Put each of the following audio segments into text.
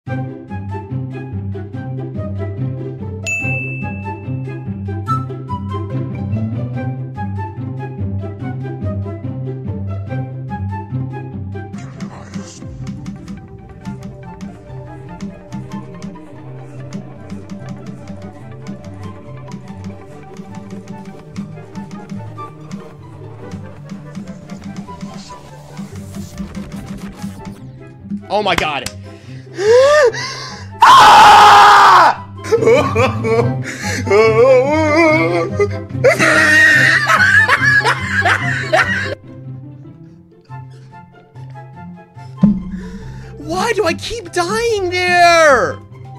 Oh my god. Ah! Why do I keep dying there?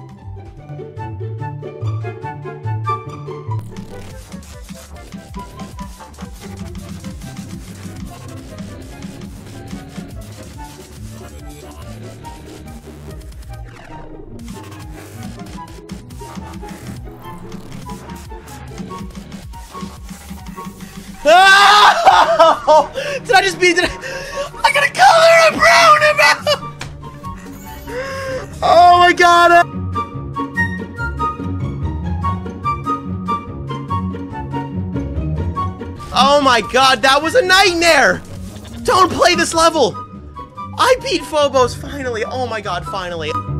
Oh! Did I just be? I got a color of brown about. Oh my god! Oh my god, that was a nightmare! Don't play this level! I beat Phobos finally! Oh my god, finally!